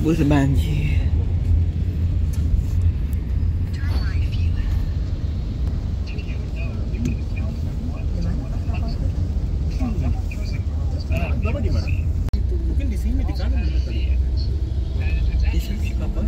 berbanjir. Bapak di mana? Mungkin di sini di kanan tadi. Di sini apa?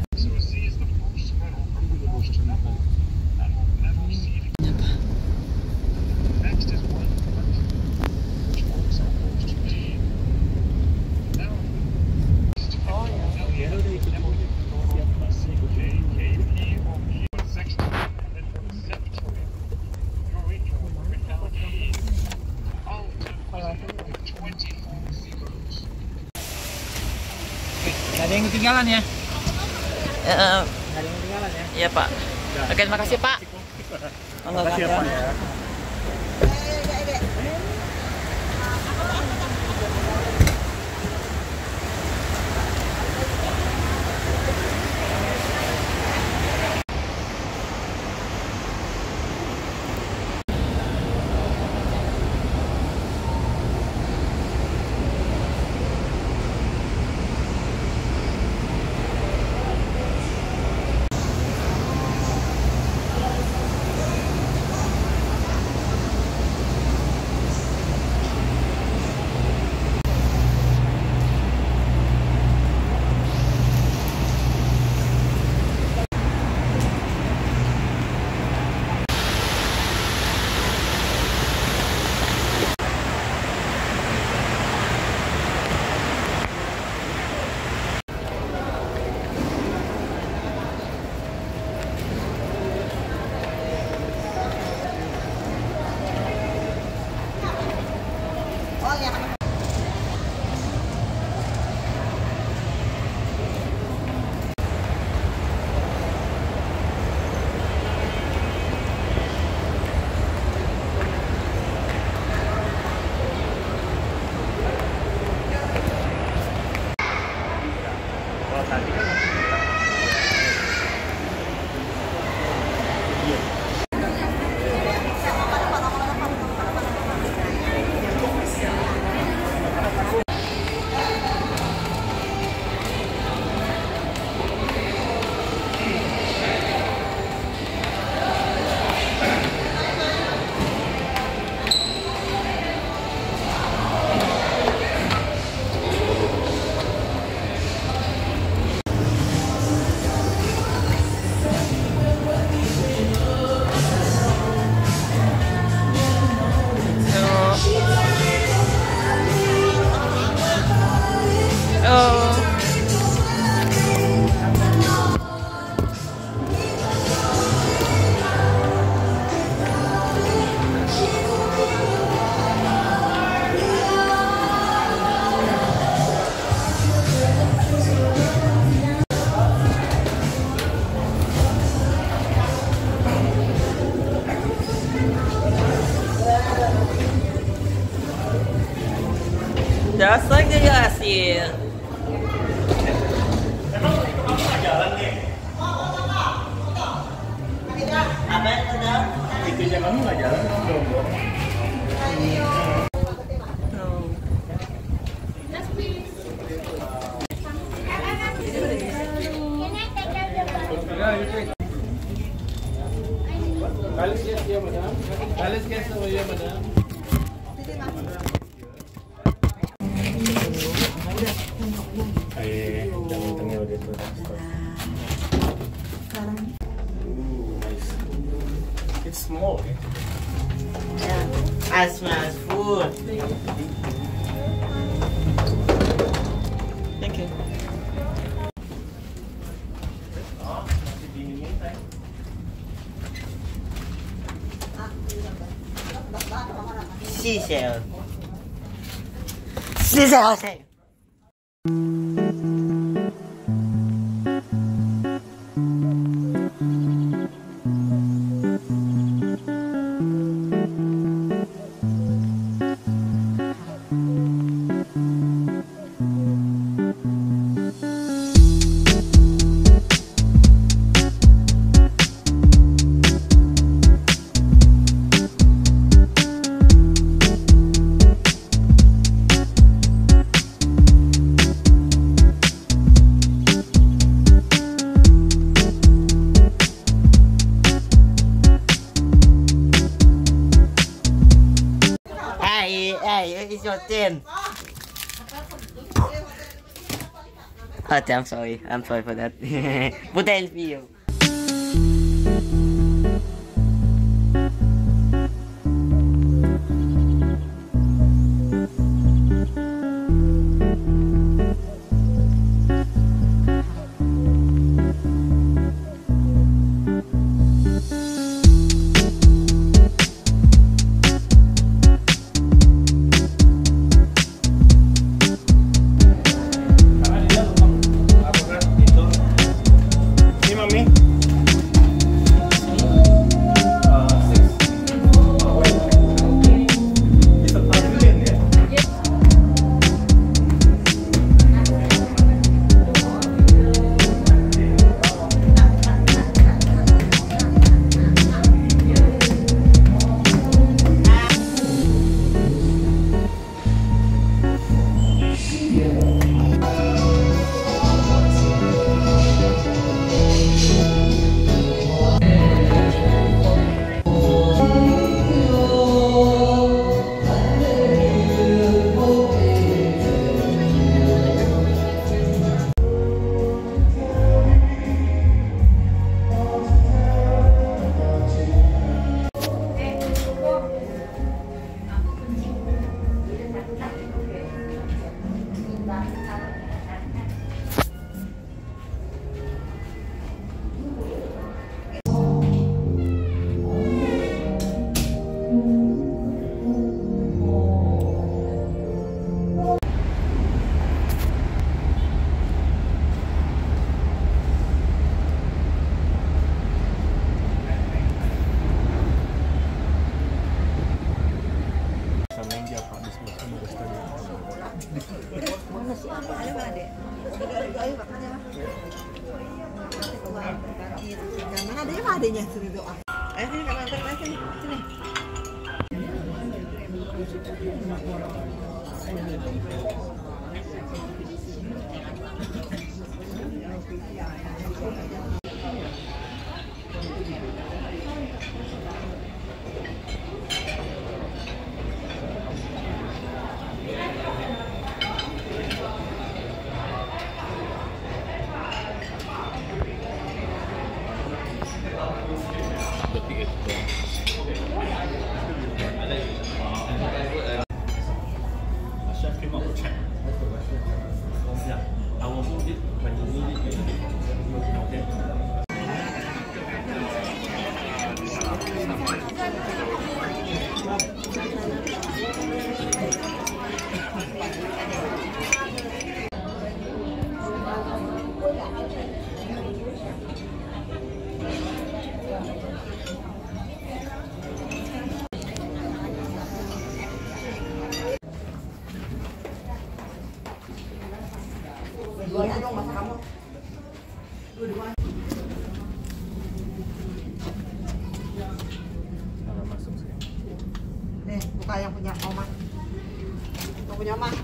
Ada yang ketinggalan ya? Ada yang ketinggalan ya? Iya Pak. Oke, terima kasih Pak. Terima kasih ya Pak ya. Dasar jelasin. Emang itu kamu nggak jalan nih? Apa yang ada? Itu aja kamu nggak jalan dong. Kalis guys ya madam. Kalis guys oh ya madam. Jangan udah tuh. Nice. It's small. Yeah. I smell food. Thank you. Masih dingin teh. Seashell. Seashell. 14. Oh, I'm sorry. I'm sorry for that. Put that in video. Mana adanya mah adanya suruh doa. Ayo sini kamu antar aja sini. Sini. Dua-dua dong masa kamu. Dua-dua. Masuk sih. Nih, buka yang punya Oma. Yang punya Oma.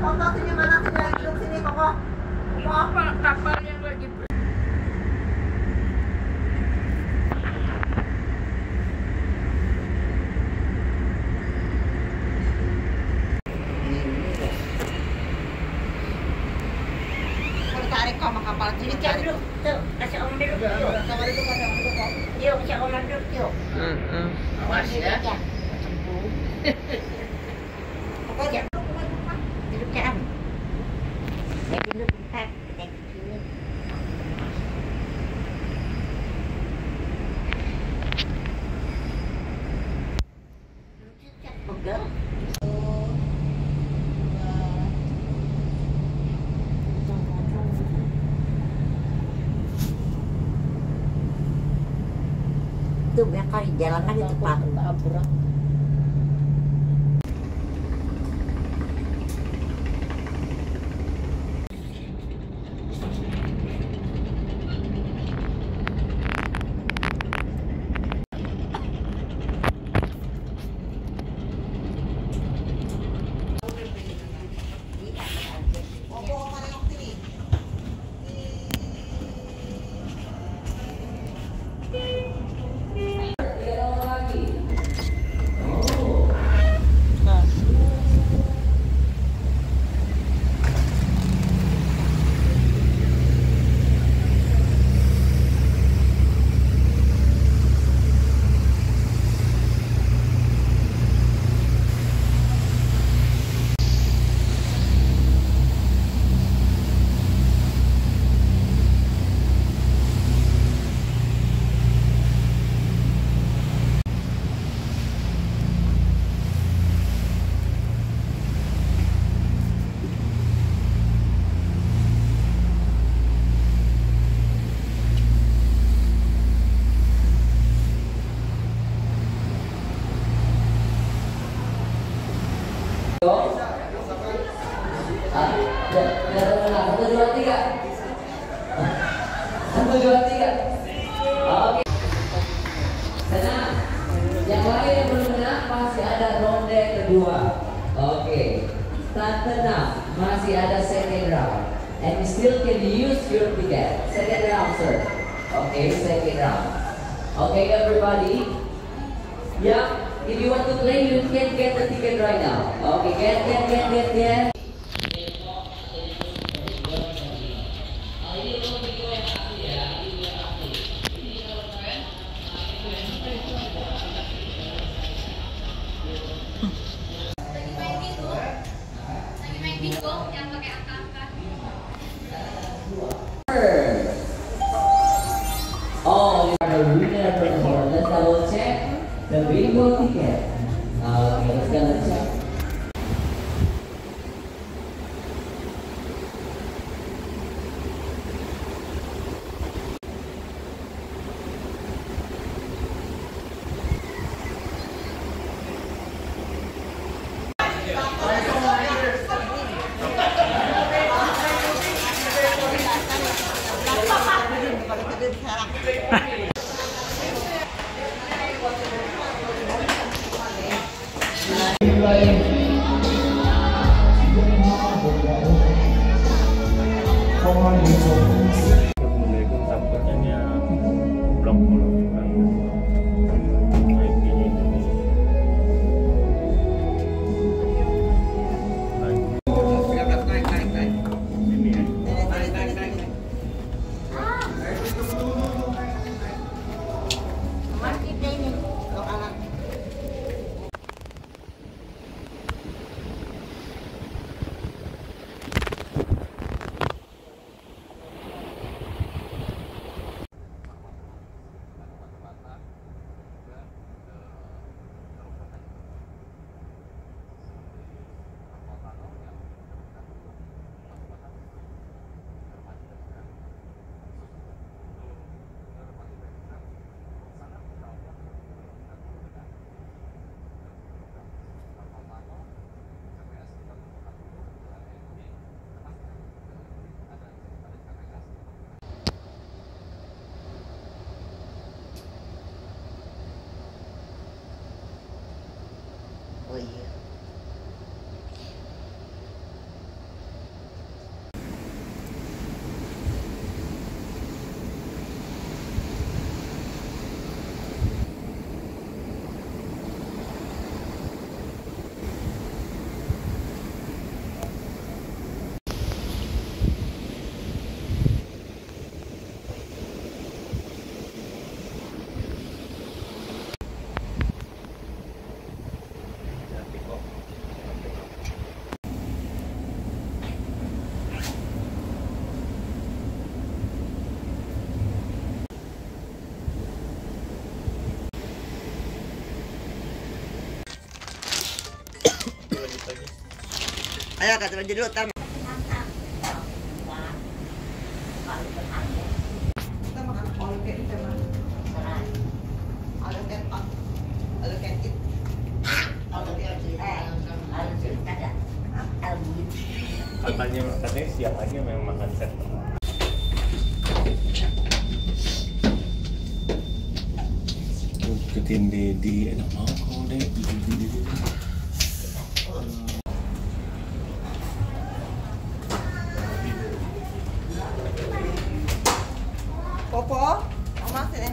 Koko sini mana sini? Duduk sini Koko. Mau apa kapal yang lagi Mau tarik kau sama kapal sini. Tarik. duduk? Tuh, kasih om duduk. Yuk, Sama duduk ada duduk kok. yuk, kasih om duduk. Yuk. Awas ya. Koko aja. Duduk ya, Am. Ya, duduk bentar. Kita sini. Pegel. Tuh, ya kali jalannya di tempat. Koko mana yang sini? Satu, dua, tiga. Satu, dua, tiga. Oke. Tenang. Yang lain yang belum menang masih ada ronde kedua. Oke. Tenang. Masih ada second round. And you still can use your ticket. Second round, sir. Okay, second round. Okay, everybody. Yeah. If you want to play, you can get the ticket right now. Okay, get. Oh, you are the winner before. Let's double check the bingo ticket. Okay, let's double check. Assalamualaikum tampaknya blok Oh iya. Ayo kata baju dulu, ntar. Kita makan all you can eat sama. All you can eat. Katanya siang lagi memang makan set. Ikutin Dedi, enak banget kalau Dedi. Popo, Mama sini.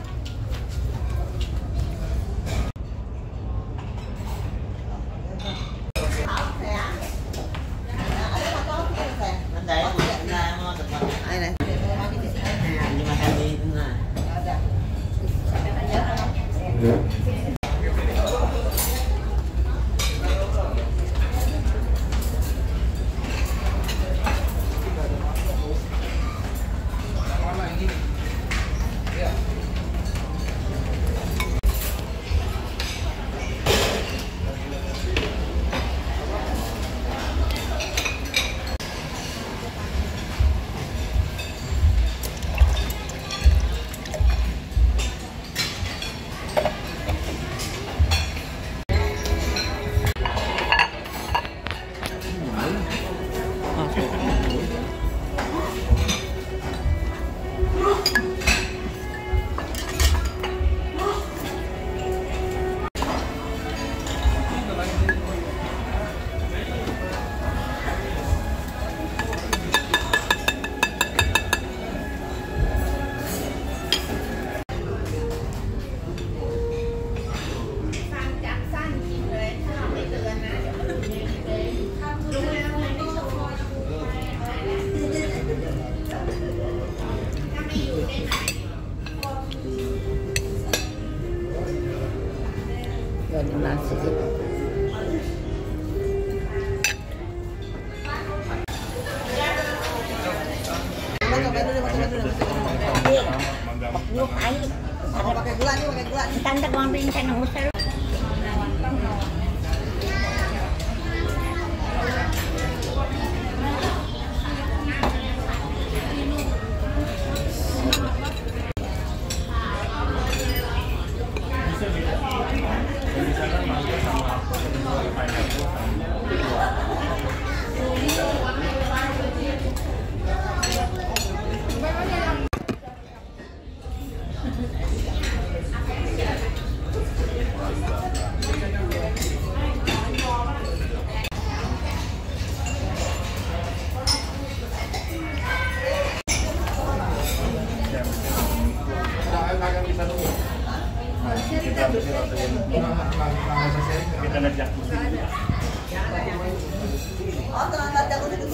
Nasi. Yuk, ayo. Pakai gula nih, pakai gula. Tante ngomongin saya ngusir. Kita ngajak musik. Oh, tenang aja aku dulu.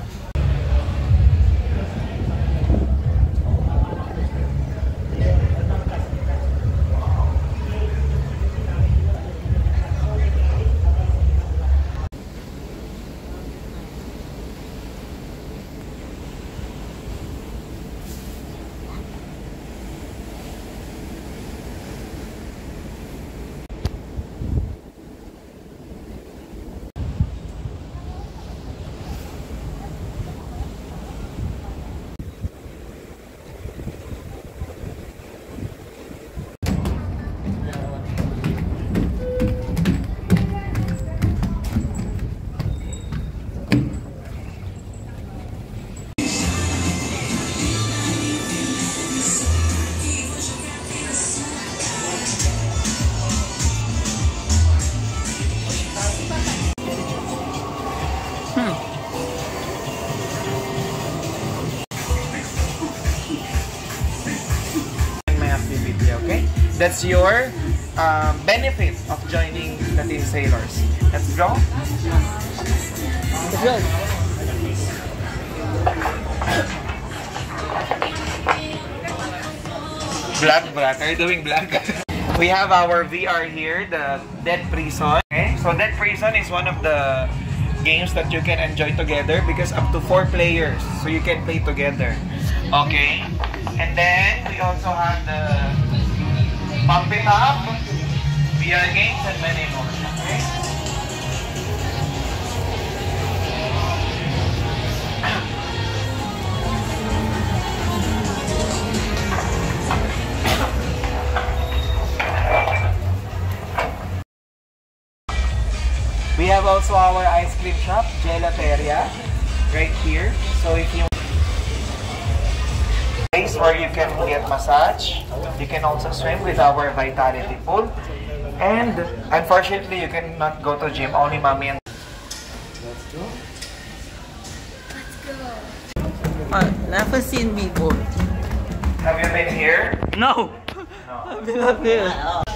That's your benefit of joining the Teen Sailors. Let's go. Let's go. Black. Are you doing black? We have our VR here, the Dead Prison. Okay, so Dead Prison is one of the games that you can enjoy together because up to 4 players, so you can play together. Okay, and then we also have the Pump It Up, VR games, and many more. Okay. We have also our ice cream shop, Gelateria, right here. So if you place where you can get massage, you can also swim with our Vitality pool. And unfortunately, you cannot go to gym, only mommy and Never seen before. Have you been here? No. No. I've been up here.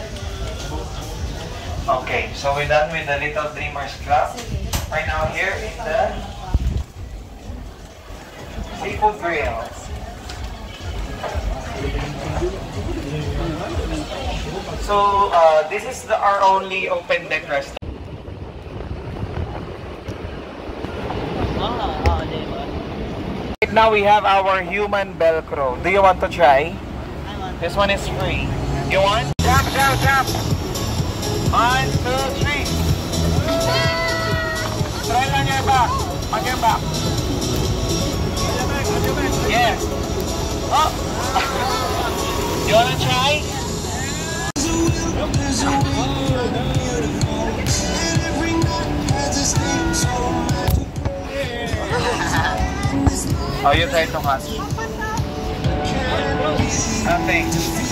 Okay, so we're done with the Little Dreamers Club. Right now here in the Seafood Grill. So this is our only open deck restaurant. Right now we have our human Velcro. Do you want to try? This one is free. You want? Jump, jump, jump! 1, 2, 3. Try on your back. On your back. Yes. Oh! You wanna try? Oh, you tried to catch. Nothing.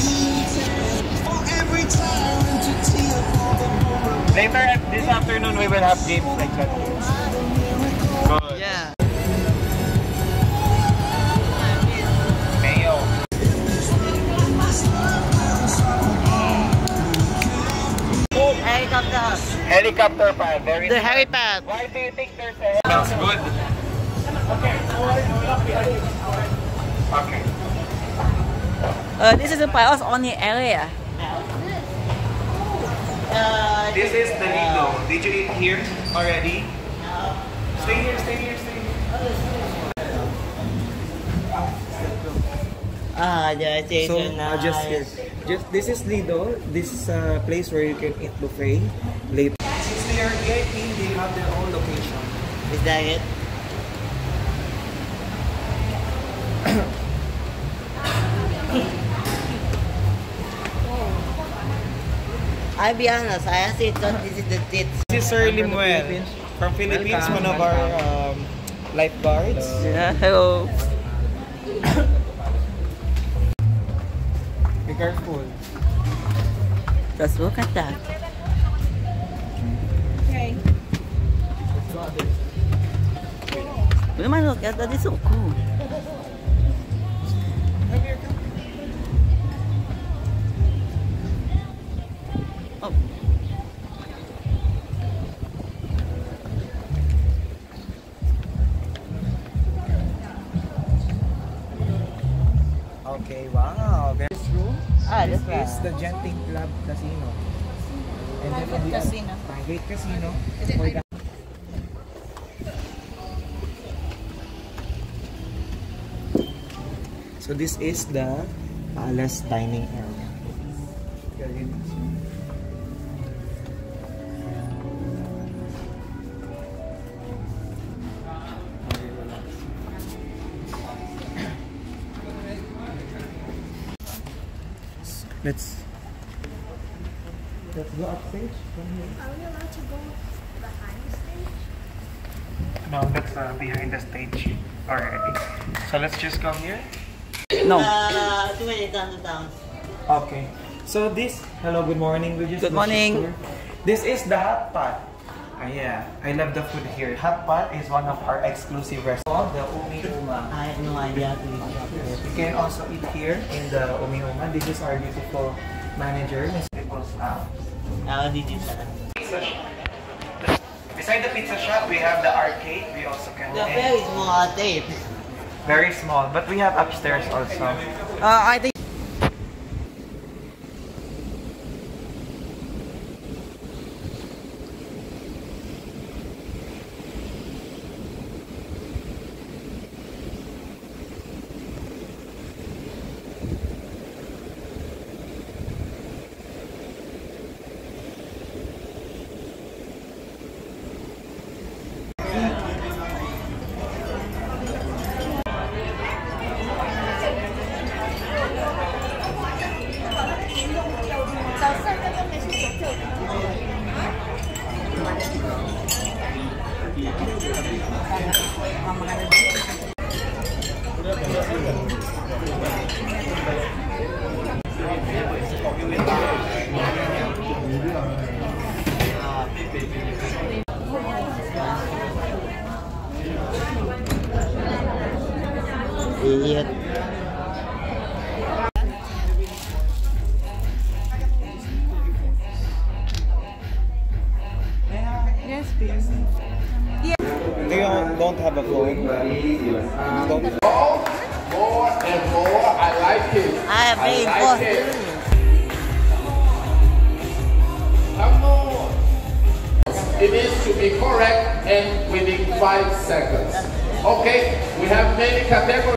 Later this afternoon we will have games like that. Good. Yeah. Mayo. Helicopter. Helicopter pad. There is The helipad. Why do you think there's a smells good? Okay. This is the pilot's only area. This is the Lido. Did you eat here already? No. Stay here, stay here, stay here. Just this is Lido. This is a place where you can eat buffet later. Since they are VIP, they have their own location. Is that it? I'll be honest, I actually thought this is the tits. This is Sir Limuel from Philippines, one of our lifeguards. Yeah, hello. Be careful. Just look at that. Okay. Look at that, it's so cool. Oh. Okay, wow. This room. This This is the Genting Club Casino. And then we have Casino. private casino. For the So this is the palace dining area. Let's go upstage from here. Are we allowed to go behind the stage? No, that's behind the stage already. So let's just come here. No. Too many down. Okay. So this, hello, good morning. We just Good morning. tour. This is the hot pot. Yeah, I love the food here. Hot pot is one of our exclusive restaurants, the Umi Uma. I have no idea to eat up here. You can also eat here in the Umi Uma. This is our beautiful manager, Ms. People's How did you say? Pizza shop. Beside the pizza shop, we have the arcade. We also can The very small tape. very small, but we have upstairs also. I think. Idiot. Yes, please. They don't have a phone. Don't. More and more. I like it. I have I been like forced it. to. Come on. It needs to be correct and within 5 seconds. Okay, we have many categories.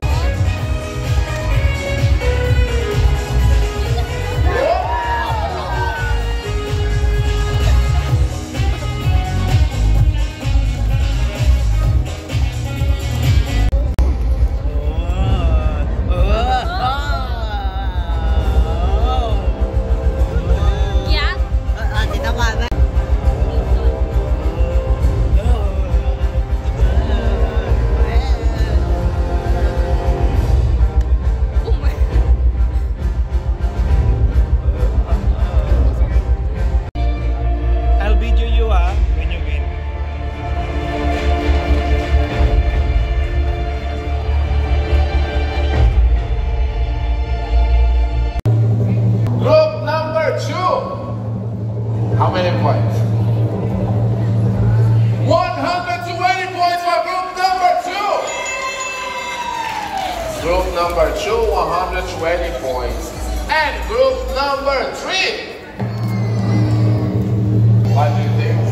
How many points? 120 points for group number 2. Group number 2, 120 points. And group number 3. What do you think?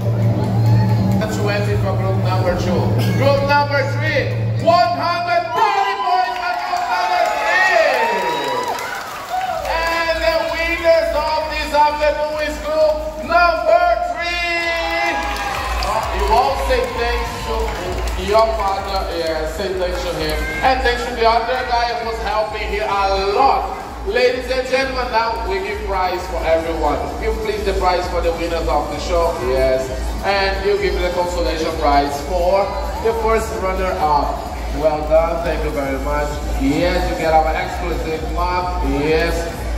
20 for group number 2. Group number 3, 130 points for group number 3. And the winners of this afternoon is group number 3. You all say thanks to your father, say thanks to him. And thanks to the other guy who was helping here a lot. Ladies and gentlemen, now we give prize for everyone. You please the prize for the winners of the show. Yes. And you give the consolation prize for the first runner-up. Well done, thank you very much. Yes, you get our exclusive mug. Yes.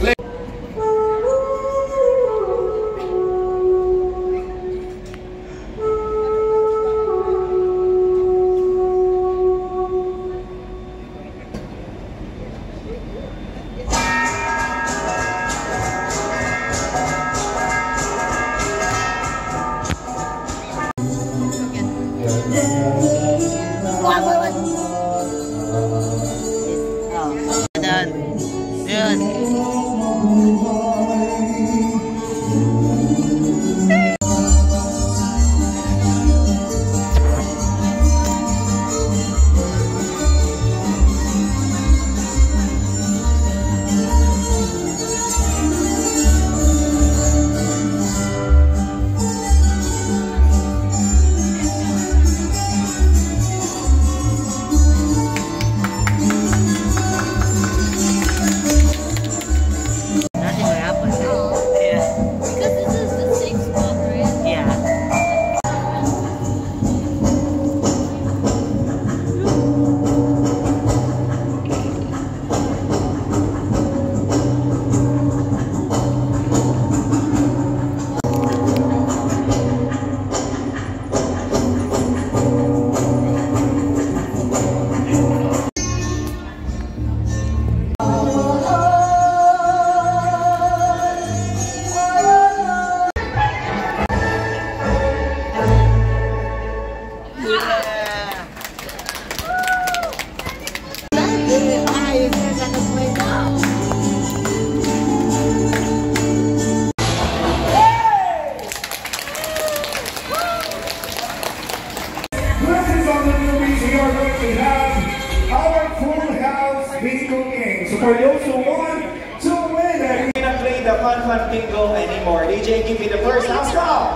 For those who want to win, we're gonna play the Fun Fun Bingo anymore. DJ, give me the first house call.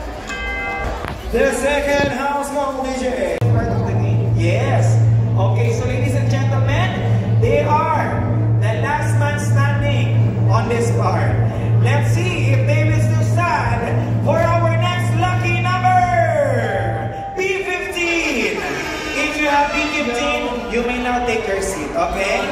The second house call, DJ. Part of the game. Yes. Okay, so ladies and gentlemen, they are the last man standing on this part. Let's see if they will still stand for our next lucky number. you may now take your seat, okay?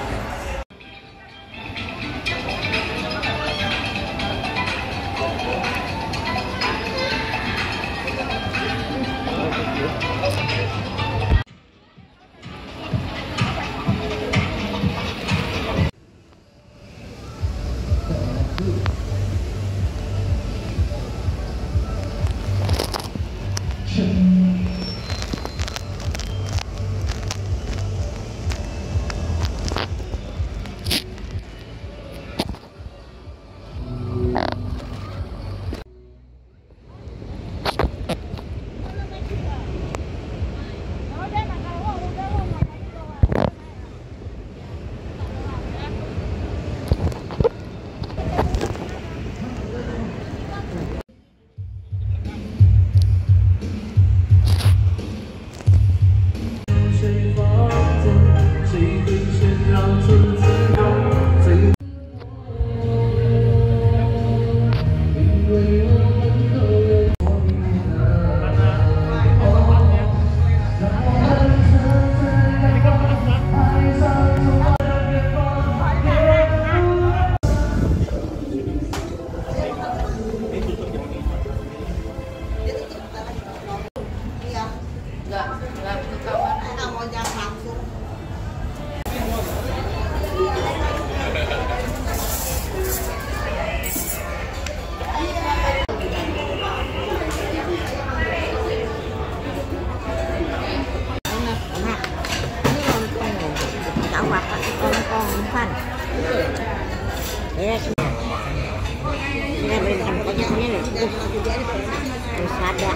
Terus ada.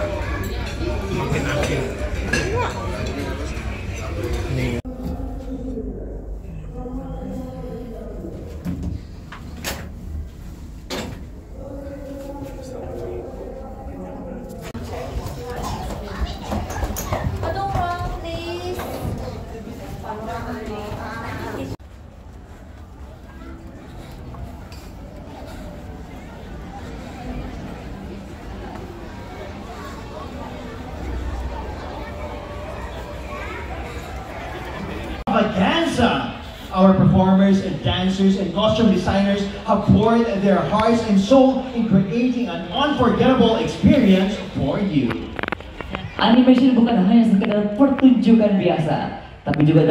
Extravaganza! Our performers and dancers and costume designers have poured their hearts and soul in creating an unforgettable experience for you. Animation bukan hanya sekedar pertunjukan biasa, tapi juga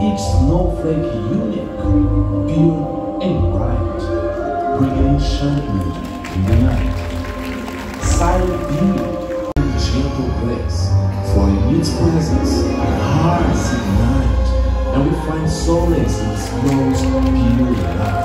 makes Snowflake unique, pure and bright, bringing enchantment in the night. Silent beauty and gentle grace, for in its presence our hearts ignite, and we find solace in snow's pure light.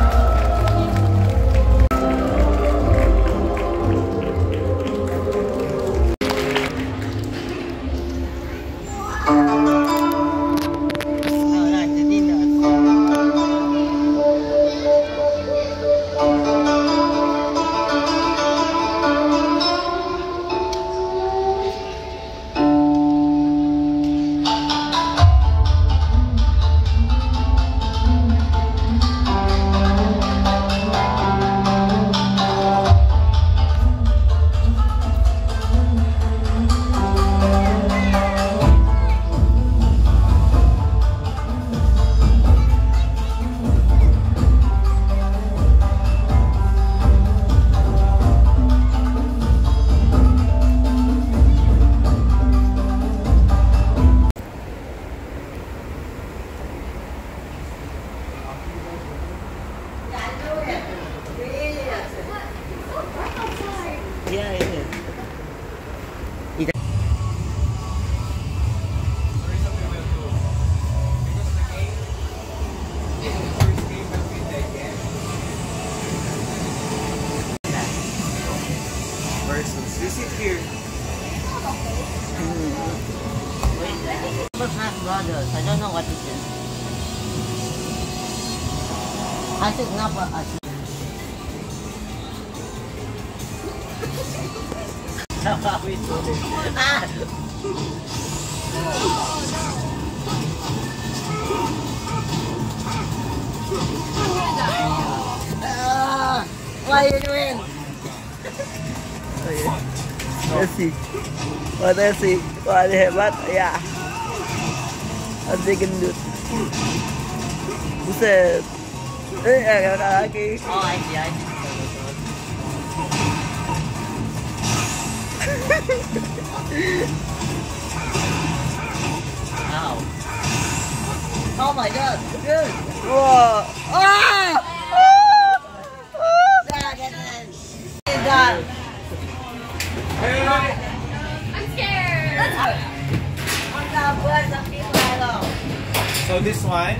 Yeah, it is. Versus, you sit here. But Smash Brothers, I don't know what it is. I think not for us. How we do this? What are you doing? Messi. Wah, Messi. Wah, dia hebat. Ya. Masih gendut. Buset. Kakak lagi. Oh, I see. Ow. Oh my god, good. Wah. Ah! I'm scared. So this one,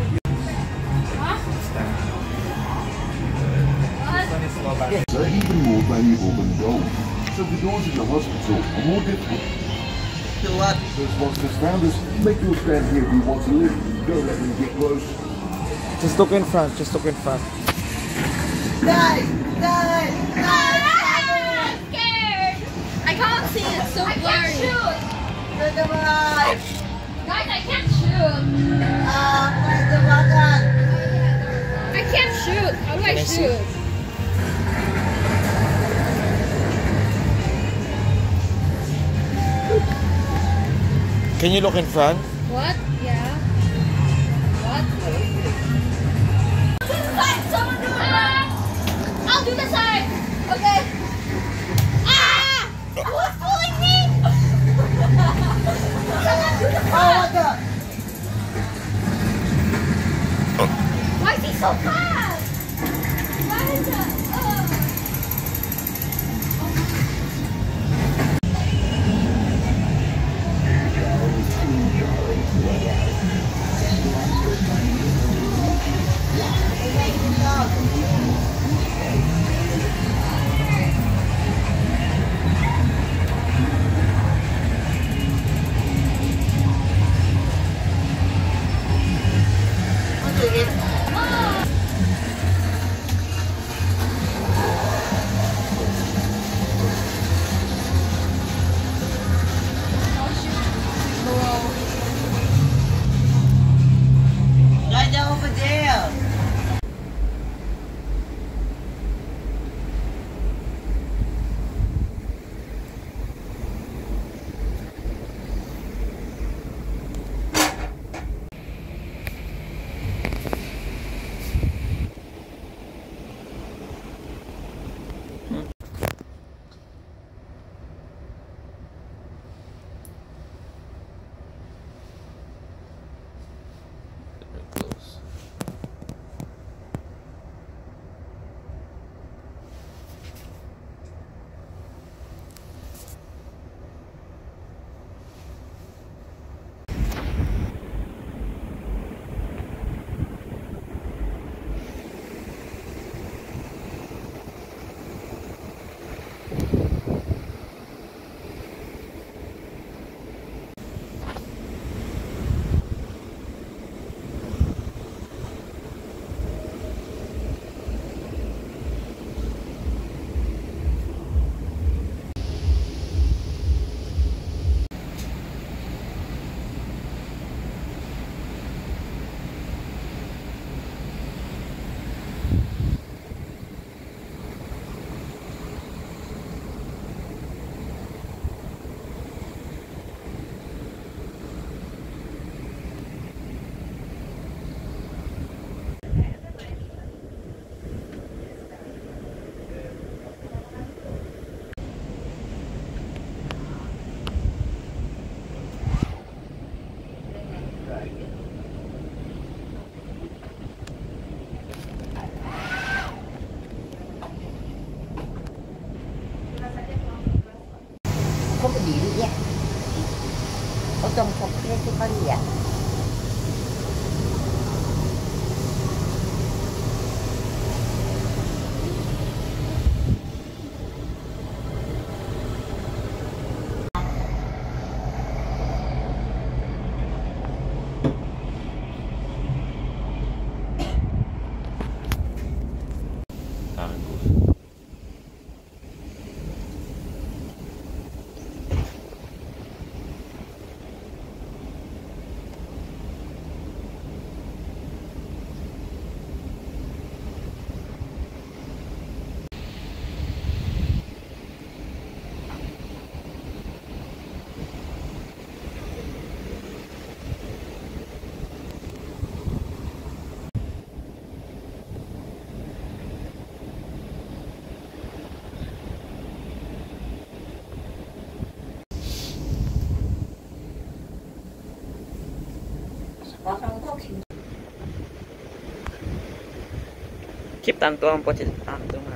They're even more valuable than gold. So the doors of your hospital are more difficult. To what? Those monsters found us. Make them stand here if you want to live. Don't let them get close. just look in front, just look in front. I'm scared. I can't see. It's so blurry. I can't shoot. Guys, I can't shoot. I can't shoot. How do I shoot? Can you look in front? What? Yeah. What? Do the side. Someone do it. I'll do the side. Okay. Ah! Who's pulling me? Someone do the side. Why is he so fast? Why is that? Keep tantuang po siya tantuang.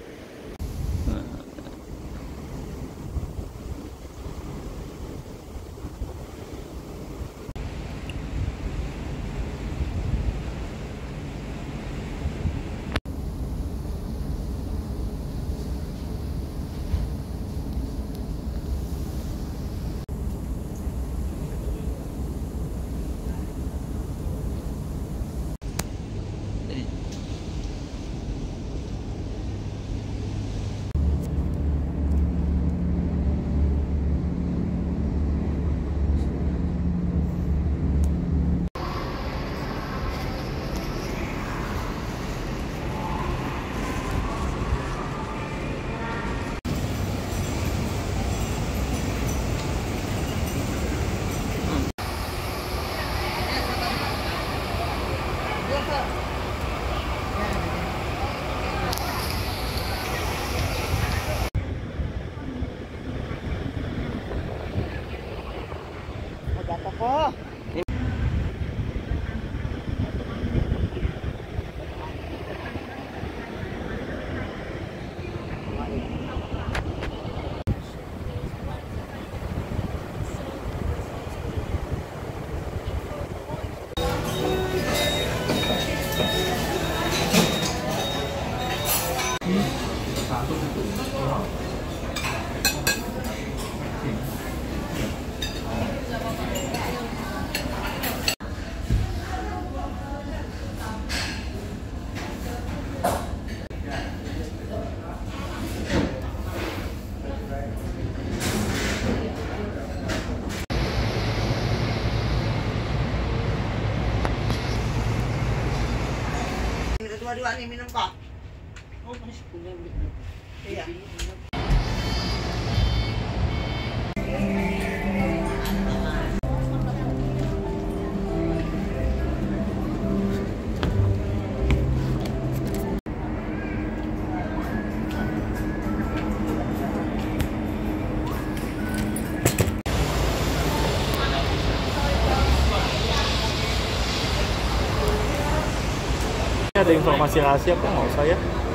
Dua-dua nih minum kok. Iya. Ada informasi rahasia kok nggak usah ya?